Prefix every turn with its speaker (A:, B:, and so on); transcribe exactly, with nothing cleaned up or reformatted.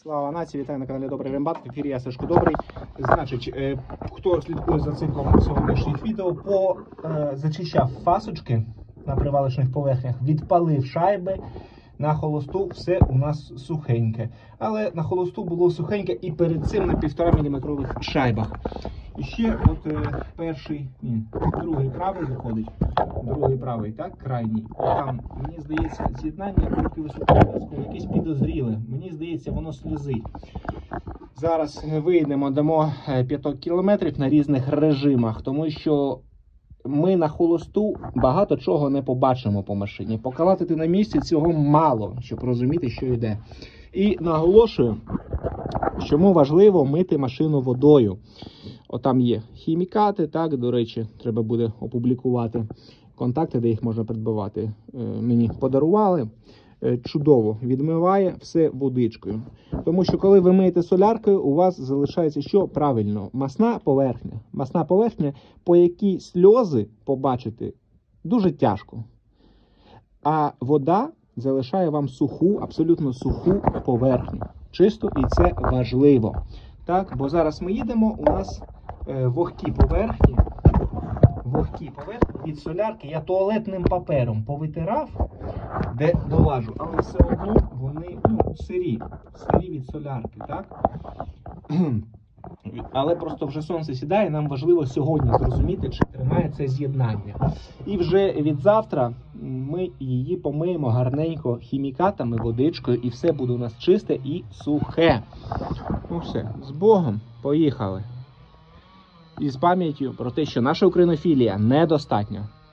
A: Слава нації, вітаю на каналі Добрий Рембат, в ефірі я Сашко Добрий. Значить, е, хто слідкує за циклом сьогоднішніх відео, по е, зачищав фасочки на привалочних поверхнях, відпалив шайби, на холосту все у нас сухеньке. Але на холосту було сухеньке і перед цим на півтора міліметрових шайбах. І ще от е, перший, ні, другий правий виходить, другий правий, так, крайній. Там, мені здається, з'єднання трохи високого, якесь підозріле. Мені здається, воно сльозить. Зараз вийдемо, дамо п'яток кілометрів на різних режимах, тому що ми на холосту багато чого не побачимо по машині. Покалатити на місці цього мало, щоб розуміти, що йде. І наголошую, чому важливо мити машину водою. Отам є хімікати, так, до речі, треба буде опублікувати контакти, де їх можна придбати. Мені подарували. Чудово відмиває все водичкою. Тому що коли ви миєте соляркою, у вас залишається що? Правильно, масна поверхня. Масна поверхня, по якій сльози побачити дуже тяжко. А вода залишає вам суху, абсолютно суху поверхню. Чисто, і це важливо. Так, бо зараз ми їдемо, у нас е, вогкі поверхні. Вогкі поверхні від солярки я туалетним папером повитирав, де долажу, але все одно вони, ну, сирі, сирі від солярки, так? Але просто вже сонце сідає, нам важливо сьогодні зрозуміти, чи тримає це з'єднання. І вже від завтра ми її помиємо гарненько хімікатами, водичкою, і все буде у нас чисте і сухе. Ну все, з Богом, поїхали. І з пам'яттю про те, що наша українофілія недостатня.